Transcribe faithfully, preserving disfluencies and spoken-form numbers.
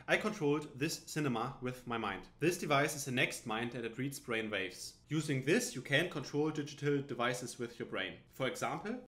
I controlled this cinema with my mind. This device is a next mind and it reads brain waves. Using this, you can control digital devices with your brain. For example,